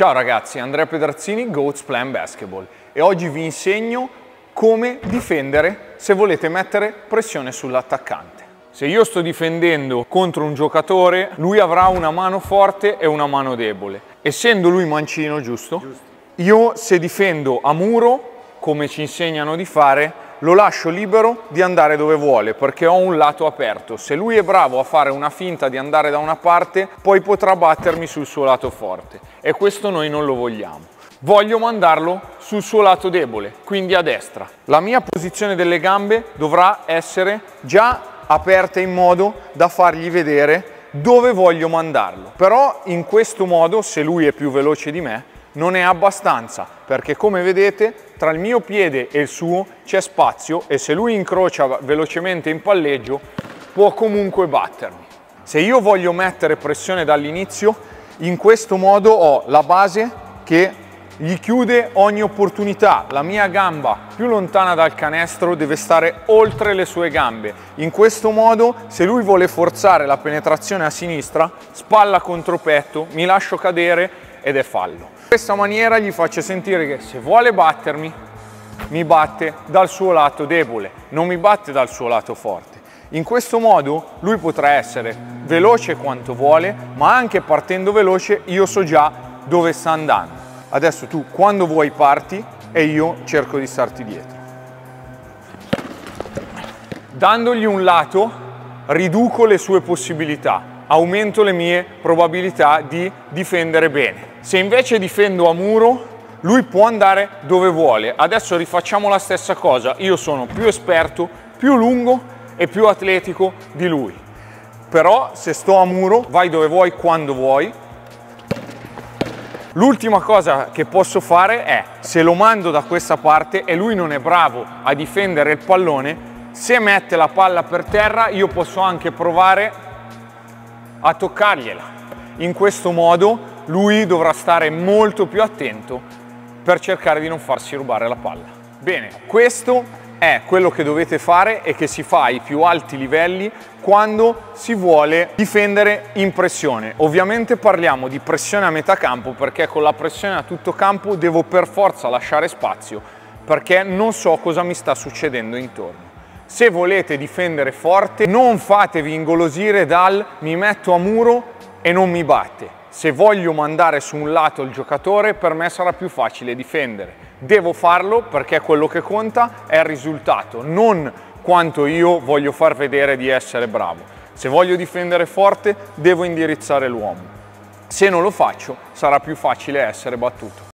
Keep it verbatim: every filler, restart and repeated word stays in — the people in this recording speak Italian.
Ciao ragazzi, Andrea Pedrazzini, Goats Plan Basketball, e oggi vi insegno come difendere se volete mettere pressione sull'attaccante. Se io sto difendendo contro un giocatore, lui avrà una mano forte e una mano debole. Essendo lui mancino, giusto? Giusto. Io se difendo a muro, come ci insegnano di fare, lo lascio libero di andare dove vuole perché ho un lato aperto. Se lui è bravo a fare una finta di andare da una parte, poi potrà battermi sul suo lato forte e questo noi non lo vogliamo. Voglio mandarlo sul suo lato debole, quindi a destra. La mia posizione delle gambe dovrà essere già aperta in modo da fargli vedere dove voglio mandarlo. Però in questo modo, se lui è più veloce di me, non è abbastanza, perché come vedete tra il mio piede e il suo c'è spazio e se lui incrocia velocemente in palleggio può comunque battermi. Se io voglio mettere pressione dall'inizio, in questo modo ho la base che gli chiude ogni opportunità. La mia gamba più lontana dal canestro deve stare oltre le sue gambe. In questo modo, se lui vuole forzare la penetrazione a sinistra, spalla contro petto, mi lascio cadere ed è fallo. In questa maniera gli faccio sentire che se vuole battermi, mi batte dal suo lato debole, non mi batte dal suo lato forte. In questo modo lui potrà essere veloce quanto vuole, ma anche partendo veloce io so già dove sta andando. Adesso tu quando vuoi parti e io cerco di starti dietro. Dandogli un lato riduco le sue possibilità, aumento le mie probabilità di difendere bene. Se invece difendo a muro, lui può andare dove vuole. Adesso rifacciamo la stessa cosa. Io sono più esperto, più lungo e più atletico di lui. Però se sto a muro, vai dove vuoi, quando vuoi. L'ultima cosa che posso fare è, se lo mando da questa parte e lui non è bravo a difendere il pallone, se mette la palla per terra, io posso anche provare a toccargliela. In questo modo lui dovrà stare molto più attento per cercare di non farsi rubare la palla. Bene, questo è quello che dovete fare e che si fa ai più alti livelli quando si vuole difendere in pressione. Ovviamente parliamo di pressione a metà campo perché con la pressione a tutto campo devo per forza lasciare spazio perché non so cosa mi sta succedendo intorno. Se volete difendere forte, non fatevi ingolosire dal mi metto a muro e non mi batte. Se voglio mandare su un lato il giocatore, per me sarà più facile difendere. Devo farlo perché quello che conta è il risultato, non quanto io voglio far vedere di essere bravo. Se voglio difendere forte, devo indirizzare l'uomo. Se non lo faccio, sarà più facile essere battuto.